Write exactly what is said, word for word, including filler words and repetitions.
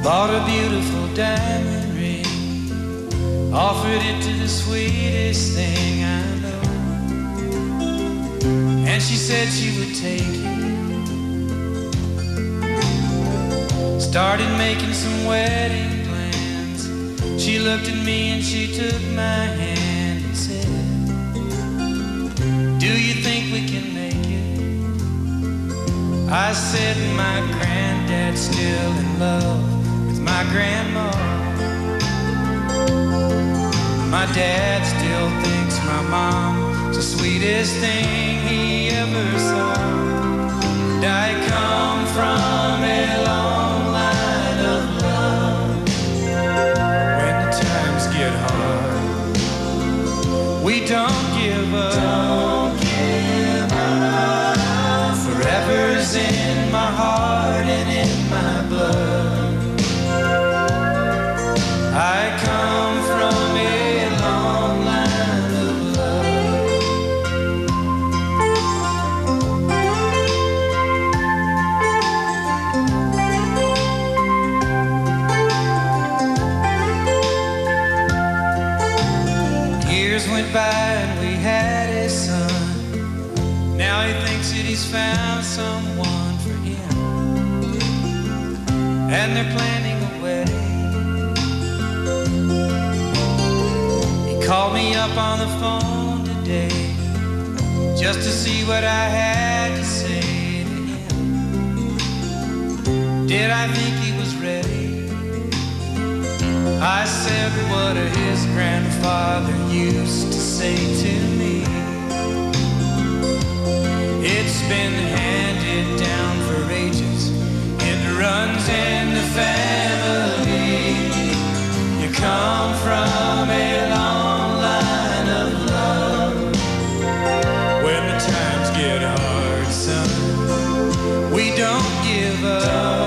Bought a beautiful diamond ring, offered it to the sweetest thing I know, and she said she would take it. Started making some wedding plans. She looked at me and she took my hand and said, do you think we can make it? I said, my granddad's still in love with my grandma. My dad still thinks my mom's the sweetest thing he ever saw. And I come from a long line of love. When the times get hard, we don't give up. Don't give up. Forever's in my heart and in my blood. I come from a long line of Years went by and we had a son. Now he thinks that he's found someone for him, and they're planning a wedding. Called me up on the phone today just to see what I had to say to him. Did I think he was ready? I said what his grandfather used to say to me. It's been handed down for ages. It runs in the family. You come from a long line of love. When the times get hard, son, we don't give up.